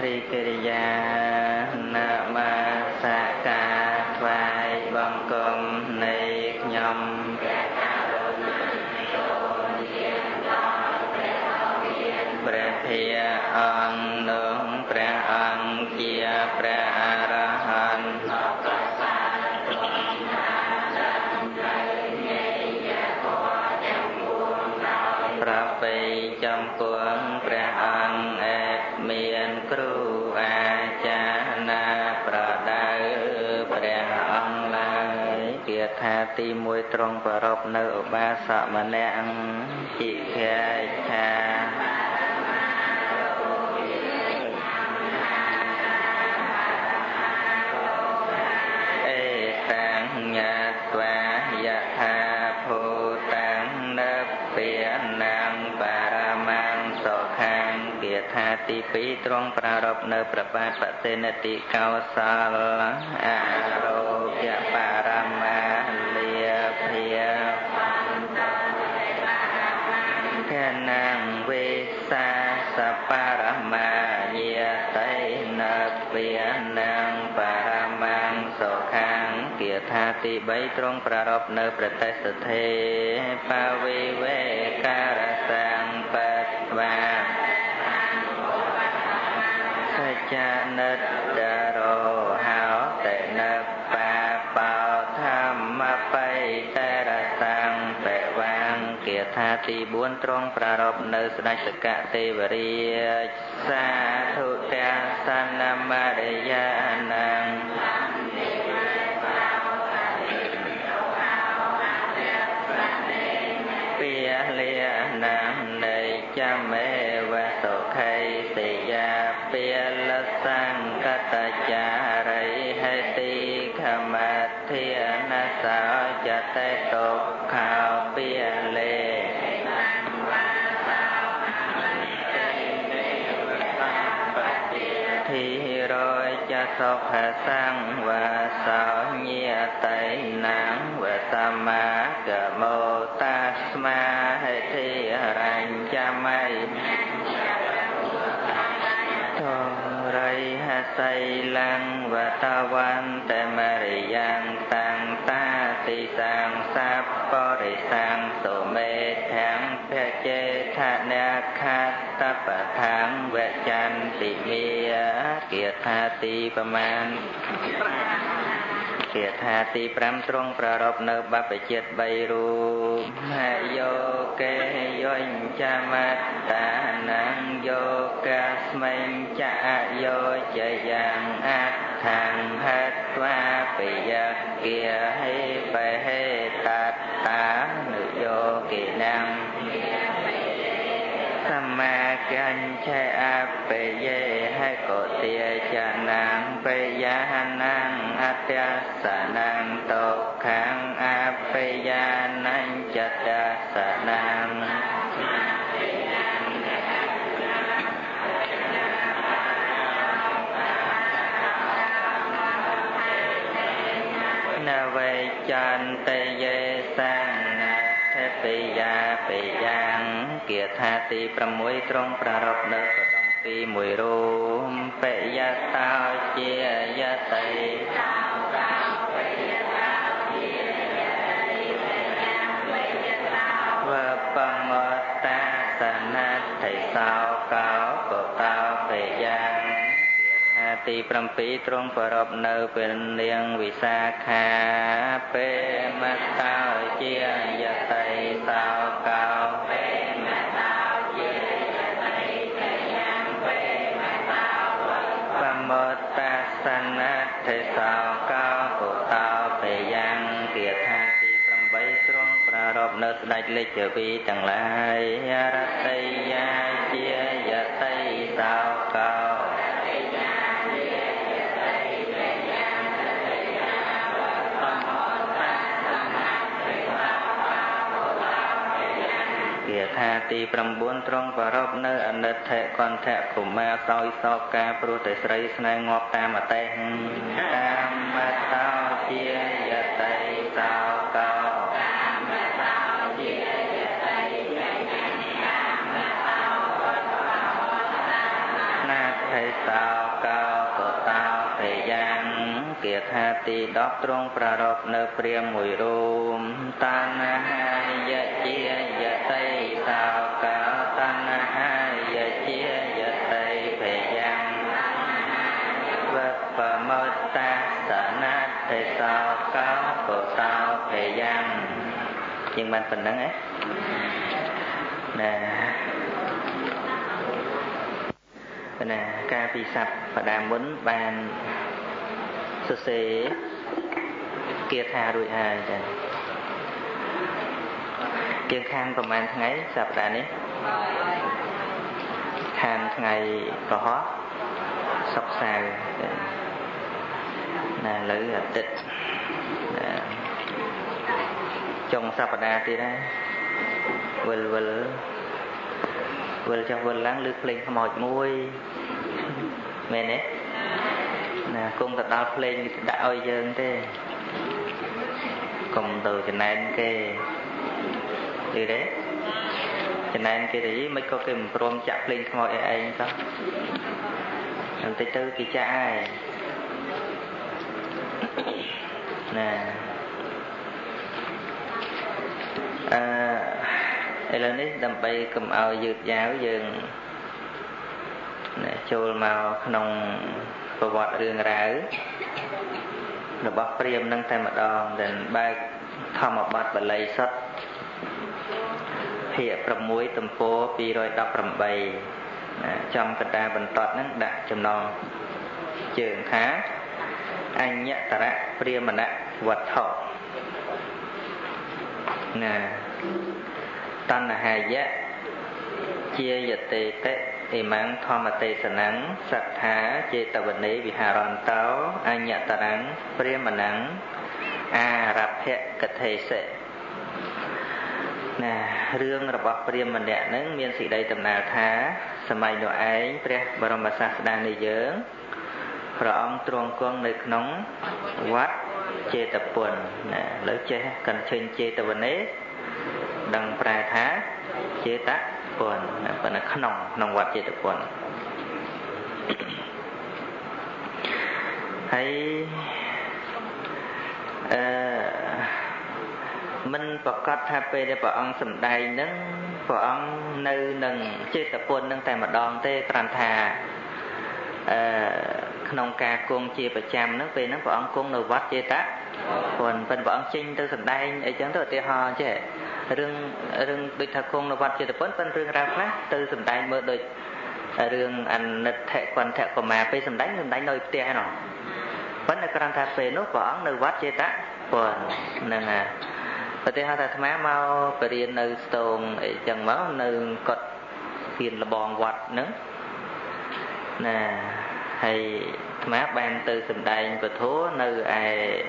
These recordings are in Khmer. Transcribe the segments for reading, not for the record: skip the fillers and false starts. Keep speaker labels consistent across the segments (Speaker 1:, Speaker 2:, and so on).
Speaker 1: ริกิริยานามาสกาทวายบังกรมในยมพระเพียองนงพระอังเกียพระอรหันต์พระไปจำปวงพระอังเอกเมียนครูอาจารย์นาประดาพระอังลายเกียรติตีมวยตรงประรบในอุบาสมณะจิแคชาญาตวายะธาภูตังนับเปียนังปารามังโสขังเกียรติตีปีตรงประรบในประปาปเตนติเกาสาลอาโรกะปารามาเลียเพียแค่นังเวสาสปารมาเยไตนับเปียนังปารามังโสขังเกียรติติใบตรงประรบในประเทศเทปาวิเวการสังปัตวาสัจนัตดาโรหาเตนะปาเป่าธรรมไปแต่ละสังเปวังเกียรติติบุญตรงประรบในสนัสกะเทวรีสาธุเตสันนามาเดยานังเปียเลียนังในจเมวะโสไคสิยาเปียละสังกตจาริให้ตีขมัตเทียนาสาวจะเตตกข่าวเปียเลทีโรยจะสกหสังวาสาวเนียไตนังวะตมากะโมตัสมาให้ทีรัญจะไม่ทงไรหะไสลังวะตะวันแต่มริยังตังตาติสังสัพปริสังโสเมทังเพเจทะนาคัตตะปะทังเวจันติเมียเกียรติตีประมาณเกียรติตีพรำตรงประรบในบัพเจตใบรูมโยเกยนจามัตตานังโยกัสมิงจะโยจยังอัตถังหัตวาปิยเกียให้ไปให้ตัดตานุโยกินังสมากันใช้อาเปเยให้โกเตียจานังเปยานังอัตยาสนังตกขังอาเปยานังจัตตาสนังนาเวจันเตเยสังนาเทปิยาปิยังเกียรติตีประมวยตรงประรบเนิกดมปีมวยรูมเปยะตาเจียยะไตวะปังมตาสนัตไทสาวเก่าก็เก่าเปยังตีปรำปีตรงประรบเนเป็นเลียงวิสาขาเปมัตตาเจียยะไตสาวเก่าเปมัตตาเจียยะไตเปยังเปมัตตาปมตตาสนัตไทสาวเก่าก็เก่าเปยังเกียรติตีปรำใบตรงประรบเนสได้เล็กเจวีต่างหลายรัตยาเจียยะไตสาวเก่าเกียรติตีปรำบุญตรงประรบเนอเนตเทคอนเทขุมมาซอยสอบกาปรุติสไรสนงอบตามเตงตามมาเต้าเจียยะไตสาวเก่านาต hay sao cao của tao thời gian kiệt hà tì đốc trong prarop nơi priêm mùi rùm tan hai dạ chia dạ tây sao cao tan hai dạ chia dạ tây thời gian và mơ ta sợ nát hay sao cao của tao thời gian nhưng bạn phần nắng ấy nè nè ca phi sạch và đàm muốn bàn sơ xế kia tha rồi ai chẳng kiên khănประมาณ ថ្ងៃ សប្តាហ៍ នេះ ខាន ថ្ងៃ ប្រហោះ សុក្រ សៅរ៍ ណា លើ អាទិត្យ ចុង សប្តាហ៍ ទៀត ហើយ វិល ចុះ វិល ឡើង លើ ភ្លេង ខ្មោច មួយ មែន ទេ ណា គង់ ទៅ ដល់ ភ្លេង ដាក់ ឲ្យ យើង ទេ កុំ ទៅ ចំណែន គេ ឮ ទេ ចំណែន គេ ទៅ មិន ក៏ គេ មិន ព្រម ចាក់ ភ្លេង ខ្មោច ឲ្យ ឯង ទៅ បន្តិច ទៅ គេ ចាក់ ហើយ ណា ឥឡូវ នេះ ដើម្បី កុំ ឲ្យ យឺត យ៉ាវ យើង ចូល មក ក្នុង ប្រវត្តិ រឿង រ៉ាវ របស់ ព្រាហ្មណ៍ នឹង តែ ម្ដង ដែល បើក ធម្មបទ បាលី សុទ្ធ ភាគ 6 ទំព័រ 218 ចំ កតា បន្ទាត់ នឹង ដាក់ ចំណង ជើង ថា អញ្ញតរៈ ព្រាហ្មណវត្ថុ ណា តណ្ហាយៈ ជាយតេតិអេមាំងធម្មទេសនាំងសត្ថាចេតវនេវិហារន្តោអញ្ញតរੰព្រាហ្មណੰអារភកថេសិណារឿងរបស់ព្រាហ្មណ៍ម្នាក់ហ្នឹងមានសេចក្តីដំណើរថាសម័យនោះឯងព្រះបរមសាស្តានៃយើងព្រះអង្គទ្រង់គង់នៅក្នុងវត្តចេតពុនណាលើចេះកញ្ជិញចេតវនេដឹងប្រែថាចេតពុនប៉ុន្តែក្នុងវត្តចេតពុនហើយមិនប្រកាសថាពេលដែលព្រះអង្គសម្ដែងនឹងព្រះអង្គនៅនឹងចេតពុននឹងតែម្ដងទេគ្រាន់ថាក្នុងការគង់ជាប្រចាំនឹងពេលហ្នឹងព្រះអង្គគង់នៅវត្តចេតពុនប៉ុន្តែព្រះអង្គចេញទៅសម្ដែងអីចឹងទៅឧទាហរណ៍ចេះរឿងដូចថាគង់នៅវត្តចេតពុនប៉ុន្តែរឿងរ៉ាវខ្លះទៅសម្ដែងមើលដូចរឿងអនិដ្ឋកន្ធកុមារពេលសម្ដែងនៅផ្ទះហ្នឹងប៉ុន្តែគ្រាន់ថាពេលនោះព្រះអង្គនៅវត្តចេតពុនហ្នឹងហើយប្រទេសថាអាត្មាមកបរៀននៅស្ទងអីចឹងមកនៅកត់ហ៊ានលបងវត្តហ្នឹងណាហើយអាត្មាបានទៅសម្ដែងពធនៅឯ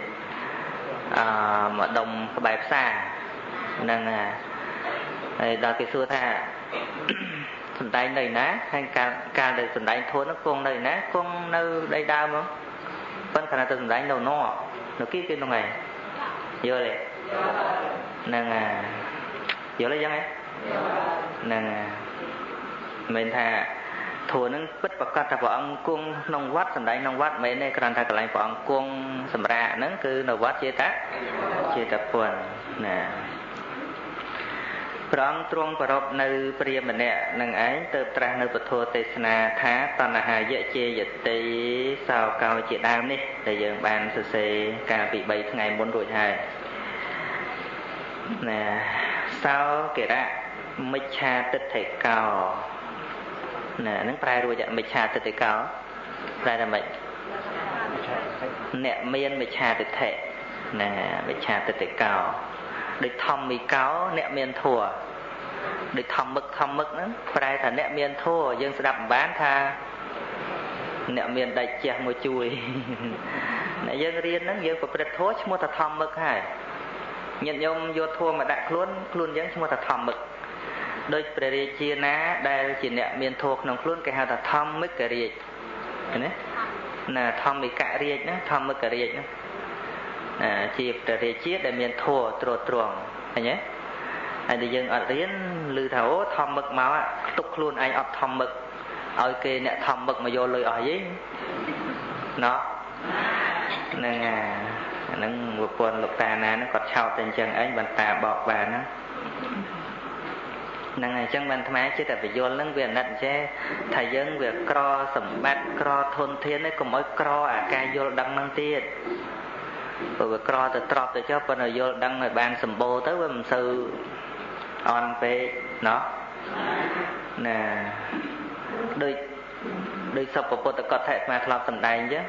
Speaker 1: ម្ដុំក្បែរផ្សារហ្នឹងហើយដល់គេសួរថាសម្ដែងនៅណាហើយកាលដែលសម្ដែងធួនហ្នឹងគង់នៅណាគង់នៅដីដើមហ្នឹងប៉ុន្តែគាត់ទៅសម្ដែងនៅនៅគេនោះឯងយល់ទេហ្នឹងយល់ទេយ៉ាងហ្នឹងហ្នឹងមិនថាធួនឹងពិតប្រកបថាព្រះអង្គគង់ក្នុងវត្តសម្ដែងក្នុងវត្តមិនមែនទេគ្រាន់តែកន្លែងព្រះអង្គគង់សម្រាប់ហ្នឹងគឺនៅវត្តចេតពុនណាព្រះអង្គទ្រង់ប្រពនៅព្រាហ្មណ៍ម្នាក់នឹងឯងទៅត្រាស់នៅពធទេសនាថាតណ្ហាយៈជាយតិសោកោជាដើមនេះដែលយើងបានសរសេរកាលពី3ថ្ងៃមុនរួចហើយណាសោកិរៈមិច្ឆាទិដ្ឋិកោណានឹងប្រែរួចមិច្ឆាទិដ្ឋិកោប្រែថាម៉េចអ្នកមានមិច្ឆាទិដ្ឋិណាមិច្ឆាទិដ្ឋិកោដូចធម្មិកោអ្នកមានធัวដូចធម្មឹកហ្នឹងប្រែថាអ្នកមានធัวយើងស្ដាប់បានថាអ្នកមានដាច់ជះមួយជួយអ្នកយើងរៀនហ្នឹងយើងប្រព្រឹត្តធัวឈ្មោះថាធម្មឹកហើយញាតិញោមយកធัวមកដាក់ខ្លួនយើងឈ្មោះថាធម្មឹកដូចព្រះរាជាណាដែលជាអ្នកមានធัวក្នុងខ្លួនគេហៅថាធម្មិករាជណាធម្មិករាជហ្នឹងធម្មិករាជហ្នឹងជាព្រះរាជាដែលមានធัวត្រួតត្រងឃើញទេហើយដែលយើងអត់រៀនឮថាអូធម្មឹកមកទុកខ្លួនឯងអត់ធម្មឹកឲ្យគេអ្នកធំមឹកមកយកលុយអស់យីណោះហ្នឹងហ្នឹងប្រពន្ធលោកតាណាហ្នឹងគាត់ឆោតតែអញ្ចឹងឯងបានតាបកបានណាហ្នឹងហើយអញ្ចឹងបានអាត្មាចិត្តតែបញ្យល់ហ្នឹងវាអាណិតចេះថាយើងវាក្រសម្បត្តិក្រធនធាននេះកុំឲ្យក្រអាការយល់ដឹងហ្នឹងទៀតព្រោះវាក្រទៅត្រប់ទៅចុះប៉ុន្តែយល់ដឹងឲ្យបានសម្បូរទៅវាមិនសូវអន់ពេកណោះណាដូចសុពពុទ្ធកថាអាត្មាធ្លាប់សម្ដែងអញ្ចឹង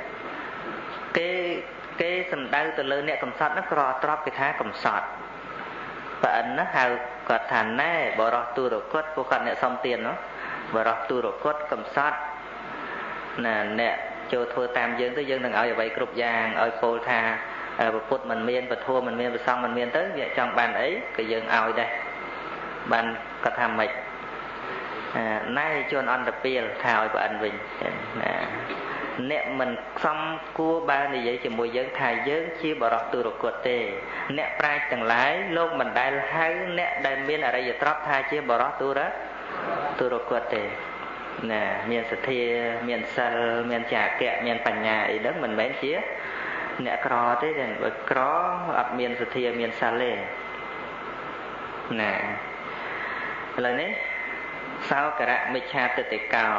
Speaker 1: គេសំដៅទៅលើអ្នកកំសត់ហ្នឹងក្រត្រប់គេថាកំសត់បើអិនណាហៅគាត់ថាណែបរោះទូរគតពួកគាត់អ្នកសំទាននោះបរោះទូរគតកំសត់ណាអ្នកចូលធ្វើតាមយើងទៅយើងនឹងឲ្យអ្វីគ្រប់យ៉ាងឲ្យពោលថាពុទ្ធមិនមានពធមិនមានប្រសង្ឃមិនមានទៅវាចង់បានអីក៏យើងឲ្យដែរបានគាត់ថាម៉េចណែជួនអន្តពាលថាឲ្យប្រអិនវិញណាអ្នកមិនសំគួរបើនិយាយជាមួយយើងថាយើងជាបរិសុទ្ធទុរគតទេអ្នកប្រាជ្ញទាំងឡាយលោកមិនដែលហៅអ្នកដែលមានអរិយទ្រព្យថាជាបរិសុទ្ធទុរគតទេណាមានសទ្ធាមានសិលមានចាគៈមានបញ្ញាអីហ្នឹងមិនមែនជាអ្នកក្រទេតែបើក្រអត់មានសទ្ធាមានសិលទេណាឥឡូវនេះសោករៈមិច្ឆាទិដ្ឋិកោ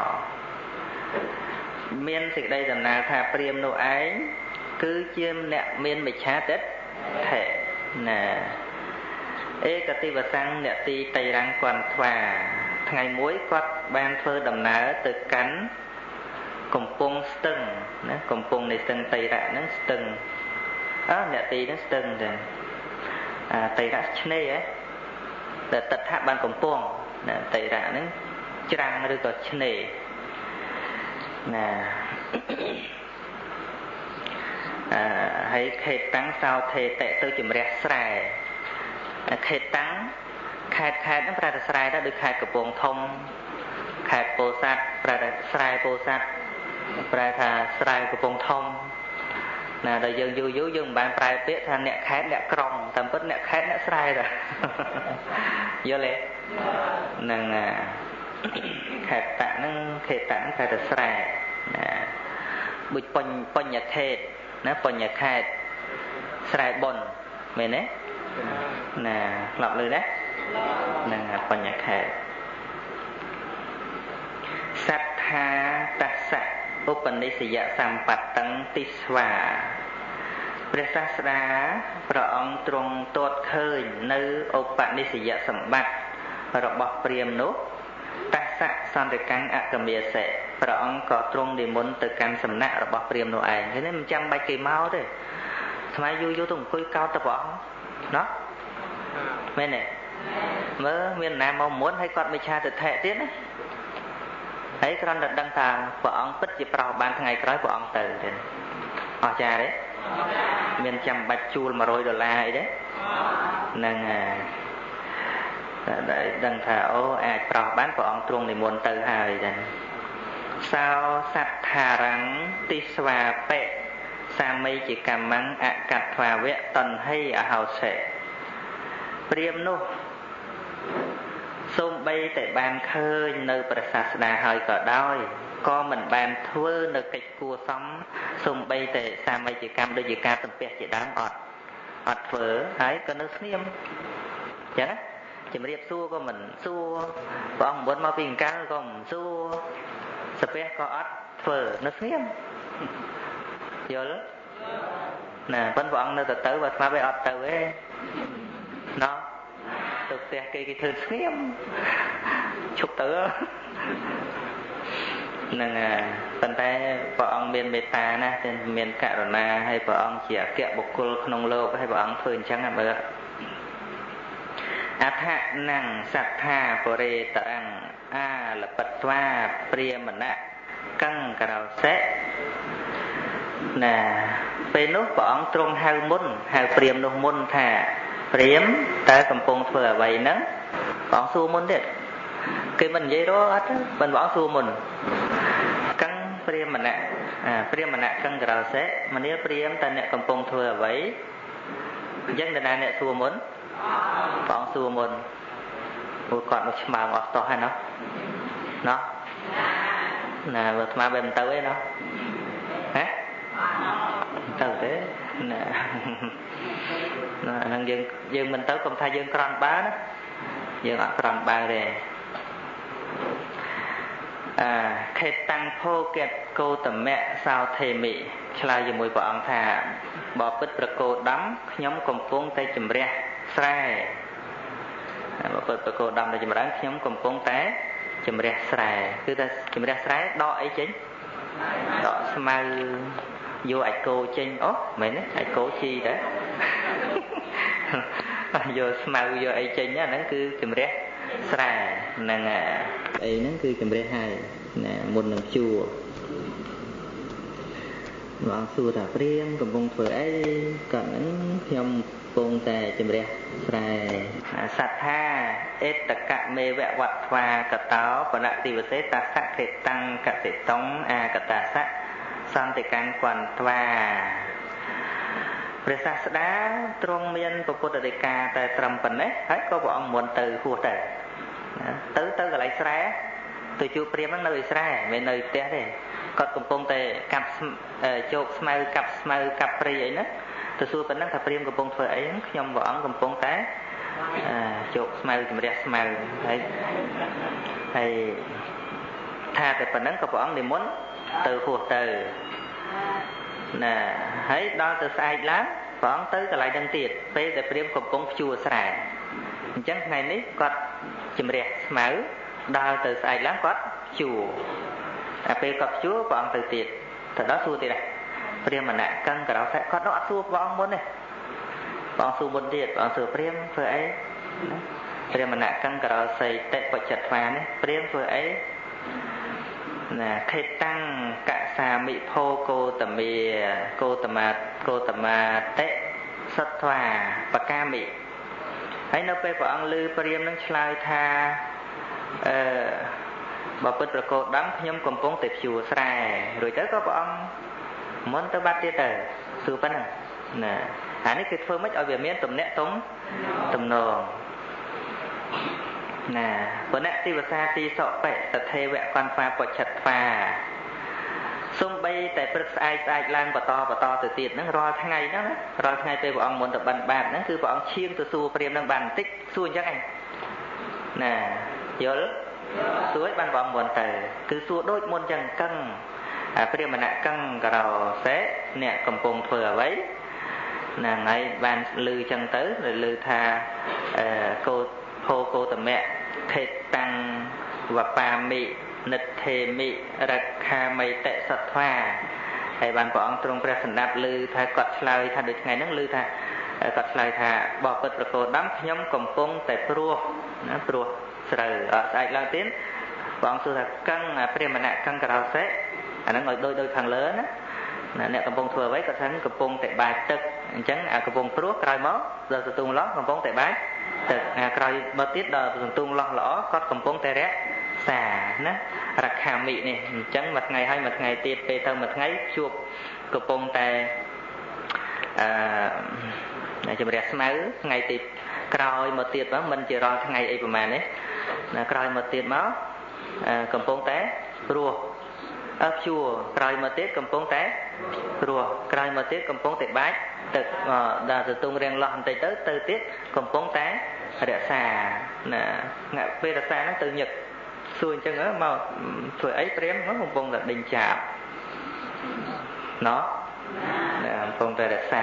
Speaker 1: មានសេចក្តីដំណើរថាព្រាហ្មណ៍នោះឯងគឺជាអ្នកមានមិច្ឆាទិដ្ឋិណាឯកតិវសੰអ្នកទីតៃរាំងគន្ធវាថ្ងៃមួយគាត់បានធ្វើដំណើរទៅកាន់កំពង់ស្ទឹងណាកំពង់នៃស្ទឹងតៃរៈហ្នឹងស្ទឹងអ្នកទីហ្នឹងស្ទឹងទៅតៃរៈឆ្នេរតែតថៈបានកំពង់ណាតៃរៈហ្នឹងច្រាំងឬក៏ឆ្នេរណាហើយខេតតាំងសោថេតទៅជំរះស្រែខេតតាំងខេតហ្នឹងប្រែថាស្រែដែរដូចខេតកំពង់ធំខេតពោធិ៍សាត់ប្រែថាស្រែពោធិ៍សាត់ប្រែថាស្រែកំពង់ធំណាដល់យើងយូរយើងមិនបានប្រែពាក្យថាអ្នកខេតអ្នកក្រុងតាមពិតអ្នកខេតអ្នកស្រែដែរយល់ទេហ្នឹងខេតតាហ្នឹងខេតតាហ្នឹងគេថាស្រែណាបុចបញ្ញខេតណាបញ្ញខេតស្រែបុនមែនទេណាស្លាប់លឺណាហ្នឹងបញ្ញខេតសត្ថាតស្សៈឧបនិស្សយសម្បត្តិទិស្វាព្រះសាស្តាព្រះអង្គទ្រង់ទតឃើញនៅឧបនិស្សយសម្បត្តិរបស់ព្រាហ្មណ៍នោះតស្សៈសន្តិកាំងអកមេសិព្រះអង្គក៏ទ្រង់និមន្តទៅកាន់សំណាក់របស់ព្រាហ្មណ៍នោះឯងឃើញទេមិនចាំបាច់គេមកទេថ្មយូរទៅអង្គុយកោតទៅព្រះអង្គណោះមែនទេមើលមានណាមកមុនហើយគាត់មិនឆាទិដ្ឋិទៀតណាហើយគ្រាន់តែដឹងថាព្រះអង្គពិតជាប្រោសបានថ្ងៃក្រោយព្រះអង្គទៅទៀតអស្ចារ្យទេមានចាំបាច់ជួល$100អីទេហ្នឹងហើយដឹងថាអូអាចប្រោសបានព្រះអង្គទ្រង់និមន្តទៅហើយចឹងសោសត្ថារੰទិស្វាបិសាមីជាកម្មੰអកត្វាវៈតន្ហេអហោសេព្រាហ្មណ៍នោះសូម្បីតែបានឃើញនៅព្រះសាស្តាហើយក៏ដោយក៏មិនបានធ្វើនៅកិច្ចគួរសមសូម្បីតែសាមីជាកម្មដូចជាការសំពះជាដើមអត់ធ្វើហើយក៏នៅស្ងៀមចឹងណាជំរាបសួរក៏មិនសួរព្រះអង្គមុនមកពីអង្កលក៏មិនសួរសាពះក៏អត់ធ្វើនៅស្ងៀមយល់ណាប៉ុន្តែព្រះអង្គនៅទៅបើស្មារតីអត់ទៅទេណោះទៅផ្ទះគេធ្វើស្ងៀមឈប់ទៅហ្នឹងប៉ុន្តែព្រះអង្គមានមេត្តាណាស់តែមានករុណាហើយព្រះអង្គជាអគ្គបុគ្គលក្នុងលោកហើយព្រះអង្គធ្វើអញ្ចឹងមើលអថនੰសត្ថាបរិតរੰអាលបត្វាព្រាមណៈកੰករោសិណាពេលនោះព្រះអង្គទ្រង់ហៅមុនហៅព្រាមនោះមុនថាព្រាមតើកំពុងធ្វើអ្វីហ្នឹងព្រះអង្គសួរមុនទៀតគេមិននិយាយរអត់ទេព្រះអង្គសួរមុនកੰព្រាមណៈព្រាមណៈកੰករោសិមនាព្រាមតើអ្នកកំពុងធ្វើអ្វីអញ្ចឹងតើអ្នកសួរមុនព្រះអង្គសួរមុនពួកគាត់មកឆ្មើងអស់តោះហើយណោះ nè vật mà bên tới ấy nó hả tới thế nè dương mình tới công thay dương con bá đó dương ở con bá đây khét tăng phô kẹt cô tầm mẹ sao thề mị là gì mùi bọn thà bỏ bít bật cô đắm nhóm công cuốn tay chùm ra sai bỏ bít bật cô đắm tay chùm ra nhóm công cuốn tay chùm ra sai cứ ta chùm ra sai đo ấy chính đo smile vô ạch cô trên ố mày nói ạch cô chi đấy vô smile vô ấy trên á nó cứ chùm ra sai nè ấy nó cứ chùm ra hai nè một lần chùa bọn xua thả riêng cầm bông phở ấy cẩn nhom bông tè chùm ra sai sát tha ết tất cả mê vẹn vật và cả táo và lại thì vật xế ta sắc thể tăng cả thể tống cả ta sắc xong thì càng quản vàព្រះសាស្តាទ្រង់មានពុទ្ធដីកាតែត្រឹមប៉ុណ្ណេះហើយក៏ព្រះអង្គមុនទៅហួសទៅកន្លែងស្រែទៅជួបព្រាហ្មណ៍ហ្នឹងនៅឯស្រែមិននៅផ្ទះទេគាត់កំពុងតែកាប់ជោគស្មៅកាប់ស្មៅកាប់ព្រៃអីហ្នឹងទៅសួរប៉ុណ្ណឹងថាព្រាហ្មណ៍កំពុងធ្វើអីហ្នឹងខ្ញុំព្រះអង្គកំពុងតែជោគស្មៅជំរះស្មៅហើយថាតែប៉ុណ្ណឹងក៏ព្រះអង្គនិមន្តទៅហួសទៅណែហើយដល់ទៅស្អែកឡើងព្រះអង្គទៅកន្លែងហ្នឹងទៀតពេលដែលព្រាហ្មណ៍កំពុងភ្ជួរស្រែអញ្ចឹងថ្ងៃនេះគាត់ជំរះស្មៅដល់ទៅស្អែកឡើងគាត់ភ្ជួរតែពេលគាត់ភ្ជួរព្រះអង្គទៅទៀតទៅដល់សួរទៀតដែរព្រាហ្មណ៍ម្នាក់កឹងក៏ដល់គាត់អត់សួរព្រះអង្គមុនទេព្រះអង្គសួរមុនទៀតព្រះអង្គសួរព្រាហ្មណ៍ធ្វើអីព្រាហ្មណ៍ម្នាក់កឹងក៏ដល់សីតិបច្ចិតវានេះព្រាហ្មណ៍ធ្វើអីណាខេតាំងកសាមិភោកោតមេកោតមាតិសត្វាបកាមិហើយនៅពេលព្រះអង្គឮព្រាហ្មណ៍នឹងឆ្លើយថាបើពិតប្រកបដឹងខ្ញុំកំពុងតែភ្ជួរស្រែរួចទៅក៏ព្រះអង្គមុនទៅបាត់ទៀតទៅសួរប៉ុណ្ណឹងណាអានេះគឺធ្វើម៉េចឲ្យវាមានទំនាក់ទំនងណាបណតិវសាទីសបិតថេវៈកន្វាបច្ឆិតវាសំបីតែព្រឹកស្អែកឡើងបន្តទៅទៀតហ្នឹងរាល់ថ្ងៃហ្នឹងណារាល់ថ្ងៃពេលព្រះអង្គមុនទៅបិណ្ឌបាតហ្នឹងគឺព្រះអង្គឈាមទៅសួរព្រាហ្មណ៍ហ្នឹងបានបន្តិចសួរអញ្ចឹងឯងណាយល់សួរឲ្យបានព្រះអង្គមុនទៅគឺសួរដូចមុនអញ្ចឹងកឹងព្រាហ្មណ៍ម្នាក់កឹងក៏រោសេអ្នកកំពុងធ្វើអ្វីណាថ្ងៃបានឮអញ្ចឹងទៅឮថាកោភោកោតមៈខេតាំងវបាមិនិទ្ធេមិរក្ខាមិតិសត្វាហើយបានព្រះអង្គទ្រង់ព្រះសម្ដាប់ឮថាគាត់ឆ្លើយថាដូចថ្ងៃហ្នឹងឮថាគាត់ឆ្លើយថាបបិទ្ធប្រកោដំខ្ញុំកំពុងតែព្រោះណាព្រោះស្រូវស្អែកឡើងទៀតព្រះអង្គសួរថាកឹងព្រាហ្មណ៍ម្នាក់កឹងករោសេអាហ្នឹងឲ្យដូចខាងលើណាអ្នកកំពុងធ្វើអ្វីគាត់ថាកំពុងតែបាចទឹកអញ្ចឹងកំពុងព្រោះក្រោយមកដល់សន្ទុងឡោះកំពុងតែបាចទឹកក្រោយមកទៀតដល់សន្ទុងឡោះល្អគាត់កំពុងតែរក្សាណារក្ខាមិនេះអញ្ចឹងមួយថ្ងៃហើយមួយថ្ងៃទៀតពេលទៅមួយថ្ងៃជួបកំពុងតែជំរះស្មៅថ្ងៃទីក្រោយមកទៀតមកមិនជារាល់ថ្ងៃអីប្រហែលនេះក្រោយមកទៀតមកកំពុងតែព្រោះភ្ជួរក្រោយមកទៀតកំពុងតែព្រោះក្រោយមកទៀតកំពុងតែបាច់ទឹកដល់សន្ទុងរៀងលោះបន្តិចទៅទៀតកំពុងតែរក្សាណាពេលរក្សាហ្នឹងទៅញឹកសួរអញ្ចឹងមកធ្វើអីព្រាហ្មណ៍កំពុងតែដេញចាប់ណោះកំពុងតែរក្សា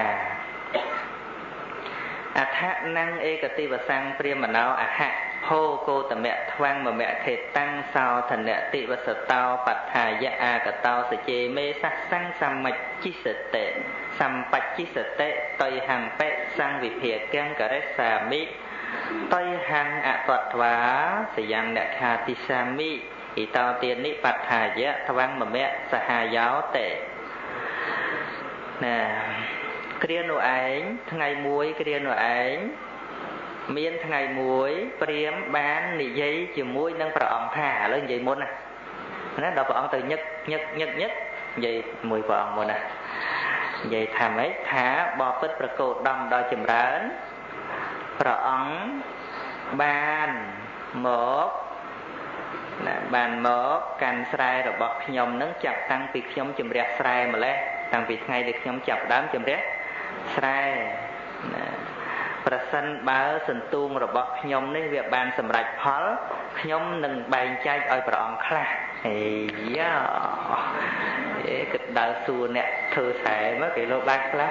Speaker 1: អថនំឯកតិវសੰព្រាហ្មណោអហៈភោកោតមៈថ្វាំងមមៈខេតាំងសោធនតិវសតោបដ្ឋាយៈអាកតោសជេមេសសੰសម្មច្ចិសតិសម្បច្ចិសតិតយហੰបិសੰវិភាកੰករិសាមិតយហੰអតត្វាសយੰនខាតិសាមិဣតោទានិបដ្ឋាយៈថ្វាំងមមៈសហាយោតេណាគ្រានោះឯងថ្ងៃមួយគ្រានោះឯងមានថ្ងៃមួយព្រាហ្មណ៍បាននិយាយជាមួយនឹងព្រះអង្គថាឥឡូវនិយាយមុនណាដល់ព្រះអង្គទៅញឹកនិយាយមួយព្រះអង្គមុនណានិយាយថាម៉េចថាបបិទ្ធប្រកោតដំដល់ចម្រើនព្រះអង្គបានមក bàn mỏ can sài rồi bọc nhom nướng chặt tăng bị nhom chùm rét sài mà lẽ tăng bị ngay được nhom chặt đám chùm rét sàiประសិនបើសន្ទូងរបស់ខ្ញុំនេះវាបានសម្រេចផលខ្ញុំនឹងបែងចែកឲ្យព្រះអង្គខ្លះហេយ៉ាគិតដើរសួរអ្នកធ្វើខ្សែមកគេលោកបានខ្លះ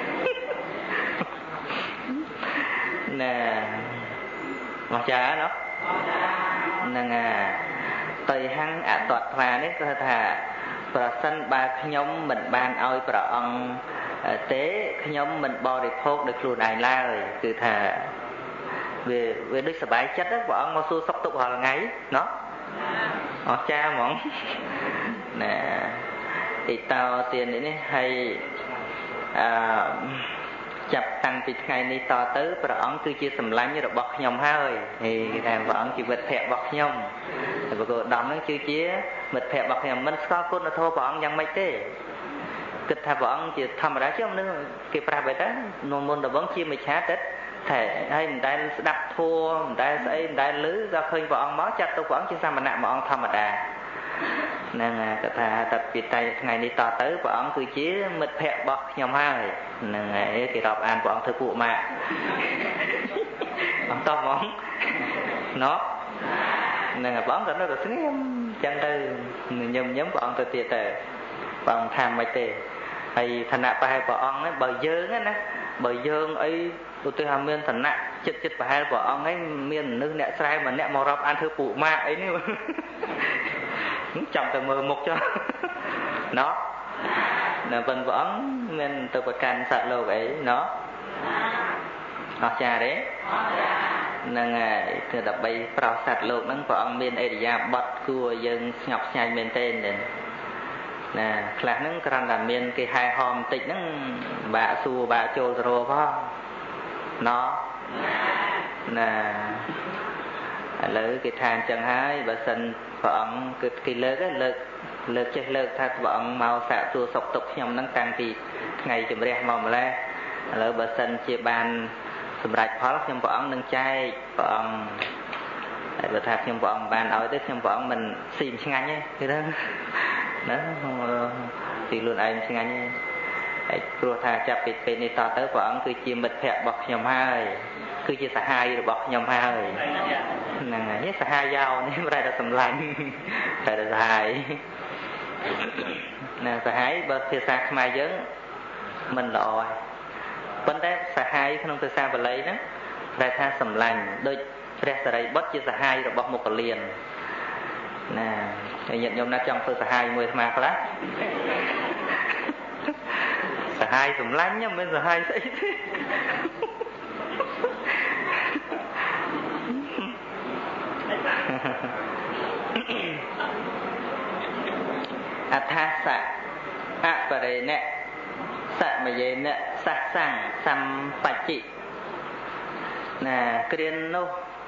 Speaker 1: ណែមកចាណោះហ្នឹងទៅហាំងអតតថ្វានេះគឺថាប្រសិនបើខ្ញុំមិនបានឲ្យព្រះអង្គទេខ្ញុំមិនបរិភោគដោយខ្លួនឯងឡើយគឺថាវាដូចសប្បាយចិត្តព្រះអង្គមកសួរសុខទុក្ខរាល់ថ្ងៃណោះអស្ចារ្យហ្មងណាទីតោទៀតនេះហើយចាប់តាំងពីថ្ងៃនេះតទៅព្រះអង្គគឺជាសម្លាញ់របស់ខ្ញុំហើយគេថាព្រះអង្គជីវិតភ័ក្ររបស់ខ្ញុំតែបកគោដំនឹងគឺជាមិត្តភ័ក្តិរបស់ខ្ញុំមិនស្គាល់គុណធម៌ព្រះអង្គយ៉ាងម៉េចទេគិតថាព្រះអង្គជាធម្មតាជាមនុស្សគេប្រាប់បែបហ្នឹងមុនដំបូងជាមិច្ឆាទិដ្ឋិតែហើយមិនដែលស្ដាប់ធម៌មិនដែលស្អីមិនដែលឮដល់ឃើញព្រះអង្គមកចាត់ទុកព្រះអង្គជាសាមណៈមួយអង្គធម្មតាហ្នឹងគាត់ថាតែពីតែថ្ងៃនេះតទៅព្រះអង្គគឺជាមិត្តភក្តិរបស់ខ្ញុំហើយហ្នឹងហើយគេរាប់អានព្រះអង្គធ្វើពួកម៉ាក់អត់តោះហ្មងណោះហ្នឹងហើយព្រះអង្គក៏នៅតែស្ងៀមចឹងទៅញឹមព្រះអង្គទៅទៀតទៅព្រះអង្គថាមិនទេហើយឋានៈប្រហែលព្រះអង្គហ្នឹងបើយើងណាបើយើងអីឧទាហរណ៍មានឋានៈចិត្តប្រហែលព្រះអង្គហ្នឹងមានមនុស្សអ្នកស្រែម្នាក់មករាប់អានធ្វើពួកម៉ាក់អីនេះចាំតែមើលមុខចុះណោះនៅប៉ុនព្រះអង្គមានទៅប្រកាន់សត្វលោកអីណោះអស្ចារ្យទេហ្នឹងហើយគឺដើម្បីប្រោសសត្វលោកហ្នឹងព្រះអង្គមានអរិយាប័ត្រគួរយើងស្ញប់ស្ញែងមែនទេណាខ្លះហ្នឹងគ្រាន់តែមានគេហែហមបន្តិចហ្នឹងបាក់សួរបាក់ចូលទៅរកផងណោះណាឥឡូវគេថាអញ្ចឹងហើយបើសិនព្រះអង្គគឺគេលើកចេះលើកថាព្រះអង្គមកសាកសួរសុខទុក្ខខ្ញុំហ្នឹងតាំងពីថ្ងៃជំរះមកម្លេះឥឡូវបើសិនជាបានសម្រេចផលខ្ញុំព្រះអង្គនឹងចែកព្រះអង្គហើយបើថាខ្ញុំព្រះអង្គបានឲ្យទៅខ្ញុំព្រះអង្គមិនស៊ីមឆ្ងាញ់ទេគេថាណាទីខ្លួនឯងឆ្ងាញ់ទេហើយព្រោះថាចាប់ពីពេលនេះតទៅព្រះអង្គគឺជាមិត្តភក្តិរបស់ខ្ញុំហើយគឺជាសហាយរបស់ខ្ញុំហើយហ្នឹងហើយសហាយោនេះប្រែតែសម្លាញ់តែសហាយណាសហាយបើភាសាខ្មែរយើងមិនល្អហើយប៉ុន្តែសហាយក្នុងភាសាបាលីហ្នឹងប្រែថាសម្លាញ់ដូចព្រះសារីបុត្រជាសហាយរបស់មុគលានណាហើយញាតិញោមណាចង់ធ្វើសហាយមួយអាត្មាខ្លះសហាយសម្លាញ់មិនមែនសហាយស្អីទេអថាសៈអបរេណៈសមយេណៈសះសੰសម្បច្ចិណាគ្រាននោះ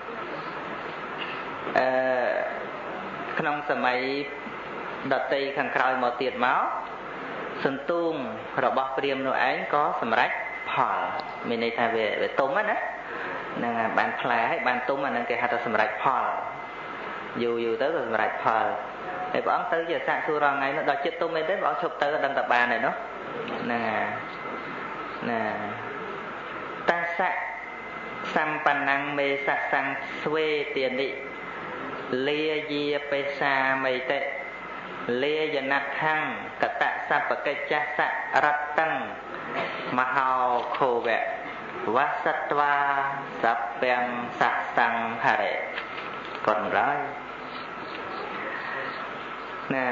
Speaker 1: ក្នុងសម័យដតីខាងក្រោយមកទៀតមកសន្ទូងរបស់ព្រាហ្មណ៍នោះឯងក៏សម្រេចផលមានន័យថាវាទុំណាហ្នឹងបានផ្លែហើយបានទុំអាហ្នឹងគេហៅថាសម្រេចផលយូរទៅក៏សម្រេចផលហើយព្រះអង្គទៅជាសាកសួររងថ្ងៃនោះដល់ចិត្តទុំមែនទេព្រះអង្គឈប់ទៅដឹងតែបានហើយនោះហ្នឹងណាតាសៈសម្បណ្ណੰមេសៈសੰស្វេទានិលាយាបេសាមិតិលាយណដ្ឋੰកតសពកិច្ចសៈរតੰមហោខោវៈវសត្វាសព្យសសង្ហរេគាត់ឡើយណា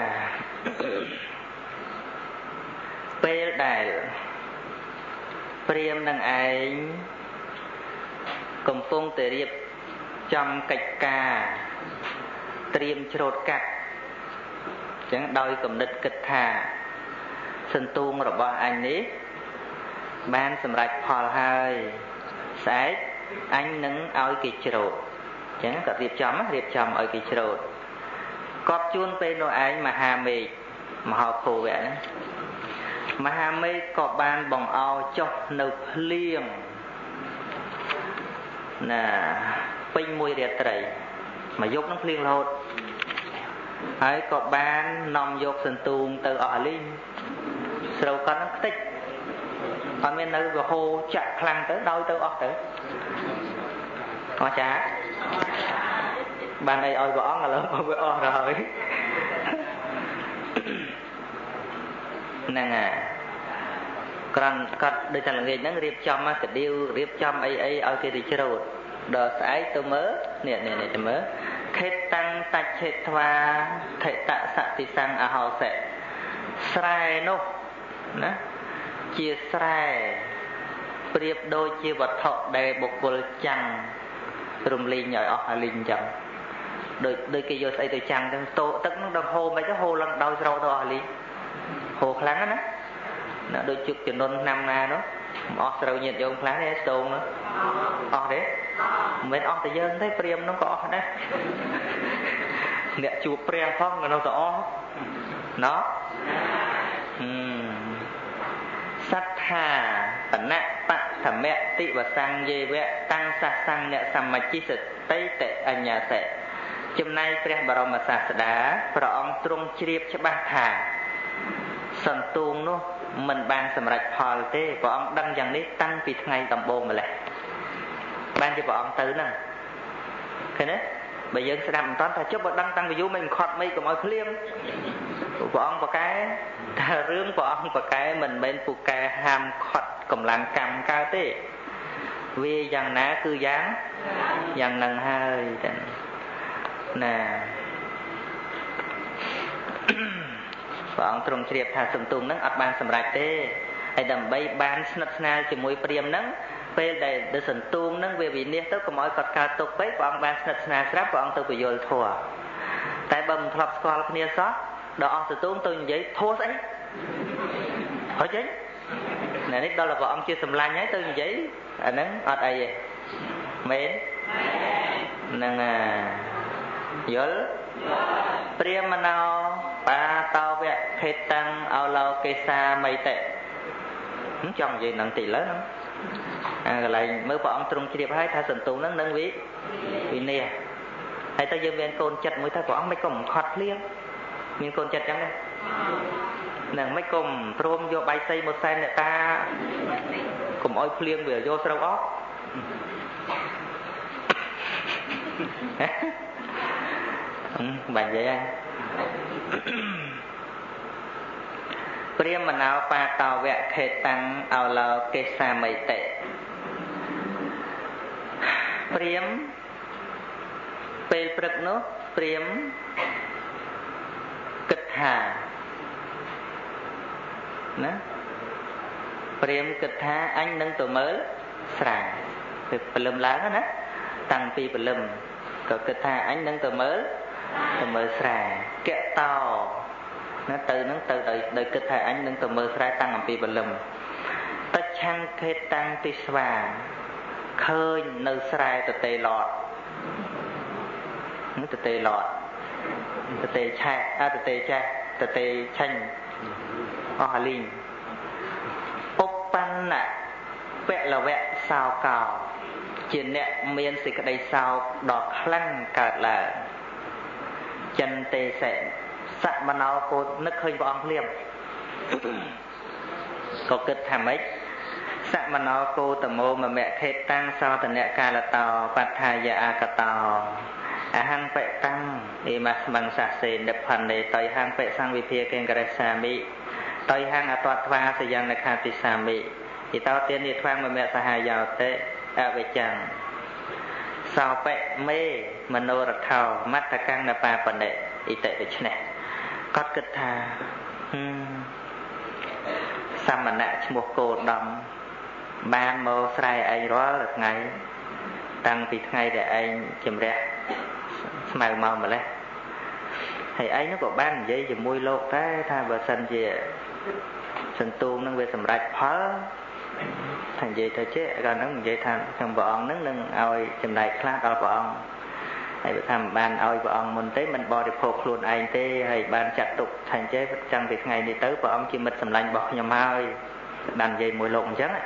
Speaker 1: ពេលដែលព្រាហ្មណ៍នឹងឯងកំពុងតែរៀបចំកិច្ចការត្រៀមច្រូតកាត់អញ្ចឹងដោយគំនិតគិតថាសន្ទូងរបស់អញនេះបានសម្រេចផលហើយស្អែកអញនឹងឲ្យគេច្រូតអញ្ចឹងក៏រៀបចំឲ្យគេច្រូតកប់ជួនពេលនោះឯងមហាមេឃមហោខោវៈណាមហាមេឃក៏បានបង្អោចុះនៅភ្លៀងណាពេញមួយរាត្រីមកយប់នឹងភ្លៀងរហូតហើយក៏បាននាំយកសន្ទូងទៅអស់លីងស្រូវគាត់នឹងខ្ទេចអត់មាននៅរហូចាក់ខ្លាំងទៅដោយទៅអស់ទៅអស់ចាបានអីឲ្យព្រះអង្គឥឡូវវាអស់ទៅហើយហ្នឹងហើយក្រាន់គាត់ដូចតែល្ងាចហ្នឹងរៀបចំមកកាដៀវរៀបចំអីឲ្យគេទៅច្រូតដល់ស្អែកទៅមើលនេះទៅមើលខេតតាំងតច្ឆេថ្វាថេតសតិសੰអហោសិស្រែនោះណាជាស្រែប្រៀបដូចជាវត្ថុដែលបុគ្គលចាំងរំលែងឲ្យអស់អាលីងអញ្ចឹងដូចគេយកស្អីទៅចាំងទៅតោទឹកនឹងដល់ហូរមិនទៅហូរឡើងដោយស្រោទៅអស់អាលីងហូរខ្លាំងណាដូចជឹកជំនន់ឆ្នាំណានោះអស់ស្រូវញាតយកខ្លាំងទេស្ទងនោះអស់ទេមិនមែនអស់តែយើងទេព្រាមនោះក៏អស់ដែរអ្នកជួបព្រាមផងក៏នៅតែអស់ណោះសត្ថាបណៈបធមតិវសង្យេវៈតាំងសសੰអ្នកសមជ្ជិសតិតអញ្ញាសិចំណែកព្រះបរមសាស្តាព្រះអង្គទ្រង់ជ្រាបច្បាស់ថាសន្ទូងនោះមិនបានសម្រេចផលទេព្រះអង្គដឹងយ៉ាងនេះតាំងពីថ្ងៃដំបូងម្លេះបានជាព្រះអង្គទៅហ្នឹងឃើញទេបើយើងស្ដាប់មិនតាន់ថាចុះបើដឹងតាំងពីយូរមិនខត់មិនកុំឲ្យភ្លៀងព្រះអង្គប្រកែថារឿងព្រះអង្គប្រកែមិនមែនពូកែហាមខត់កម្លាំងកម្មកើតទេវាយ៉ាងណាគឺយ៉ាងហ្នឹងហើយតែណាព្រះអង្គទ្រង់ជ្រាបថាសន្ទូងហ្នឹងអត់បានសម្រេចទេហើយដើម្បីបានស្និទ្ធស្នាលជាមួយព្រាហ្មណ៍ហ្នឹងពេលដែលសន្ទូងហ្នឹងវាវិនិច្ឆ័យទៅកុំឲ្យគាត់កើតទុកពេកព្រះអង្គបានស្និទ្ធស្នាលស្រាប់ព្រះអង្គទៅពយល់ធម៌តែបើមិនធ្លាប់ស្គាល់គ្នាសោះដល់អស់សន្ទូងទៅនិយាយធម៌ស្អីហុចទេណែនេះដល់ព្រះអង្គជាសម្លាញ់ហើយទៅនិយាយអាហ្នឹងអត់អីទេមែនហ្នឹងយល់ព្រាមណោបាតោវៈខេតាំងអោឡោកេសាមីតិចង់និយាយនឹងតិចលើហ្នឹងកន្លែងមើលព្រះអង្គទ្រង់ជ្រាបហើយថាសន្ទូងហ្នឹងនឹងវិនិច្ឆ័យហើយទៅយើងមានកូនចិត្តមួយថាព្រះអង្គមិនក៏មិនខត់ភ្លៀងមានកូនចិត្តចឹងទេហ្នឹងមិនក៏ព្រមយកបាយសីមកសែនអ្នកតាកុំឲ្យភ្លៀងវាយកស្រូវអស់បាញ់និយាយព្រាមណោបាតោវៈខេតាំងអោឡោកេសាមីតិព្រាមពេលព្រឹកនោះព្រាមគិតថាណាព្រាមគិតថាអញនឹងទៅមើលស្រែពេលព្រលឹមឡើងណាតាំងពីព្រលឹមក៏គិតថាអញនឹងទៅមើលស្រែកៈតោណាទៅនឹងទៅដោយគិតថាអញនឹងទៅមើលស្រែតាំងអំពីព្រលឹមតច្ឆੰខេតាំងទិស្វាឃើញនៅស្រែតទេឡតនោះតទេឡតតទេឆែតទេចាស់តទេឆាញ់អស់លីងឧបបណ្ណពលវៈសោកោជាអ្នកមានសេចក្តីសោកដ៏ខ្លាំងកើតឡើងចិនទេសៈសមណោគោនឹកឃើញព្រះអង្គភ្លាមក៏គិតថាម៉េចសមណោគោតមោមមៈខេតាំងសោតនៈកាលតោបត្ថាយអាកតោអហង្បិតាំងអេមស្មង្សាសេនិផនេតយហង្បិសង្វិភាកេងករេសាមិតយហង្អតត្វាសយ៉ាងនខាតិសាមិဣតោទានិថ្វាំងមមៈសហាយោតិអវិច្ចាំងសោបិមេមនោរថោមត្តកੰណបាបនិឥតិដូច្នេះគាត់គិតថាសមណៈឈ្មោះគោដំបានមកស្រែឯងរាល់ថ្ងៃតាំងពីថ្ងៃដែលឯងជំរះស្មៅមកម្លេះហើយឯងនោះក៏បាននិយាយជាមួយលោកដែរថាបើសិនជាសន្ទូងនឹងវាសម្រេចផលថានិយាយទៅចេះកាលហ្នឹងនិយាយថាក្នុងព្រះអង្គហ្នឹងនឹងឲ្យចំណែកខ្លះដល់ព្រះអង្គហើយបើថាមិនបានឲ្យព្រះអង្គមុនទេមិនបរិភោគខ្លួនឯងទេហើយបានចាត់ទុកថាអញ្ចឹងចាំពីថ្ងៃនេះទៅព្រះអង្គជាមិត្តសម្លាញ់របស់ខ្ញុំហើយបាននិយាយមួយលោកអញ្ចឹង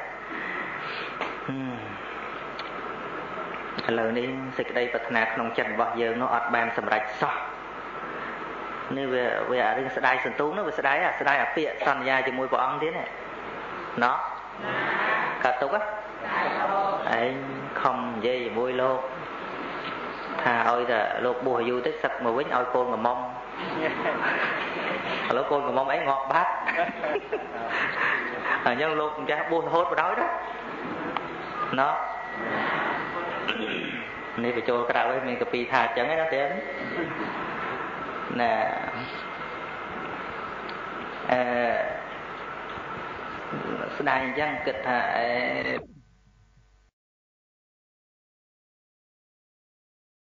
Speaker 1: ឥឡូវនេះសេចក្តីប្រាថ្នាក្នុងចិត្តរបស់យើងនោះអត់បានសម្រេចសោះนี่về rừng sài sườn tú nó về sài ở phía sàn nhà chỉ mùi bỏ ăn thế này nó cả tục á ấy không dây mùi lô thà ôi là lô bùa du tích sạch mà quýnh ôi côn mà mong lô côn mà mong ấy ngọt bát nhưng lô cũng chả buồn hốt vào đó đó nóนี่ไปโจกระดาษไว้มีกะปีถาดจังไงนะเต้นน่ะแสดงยังเกิดถ่าย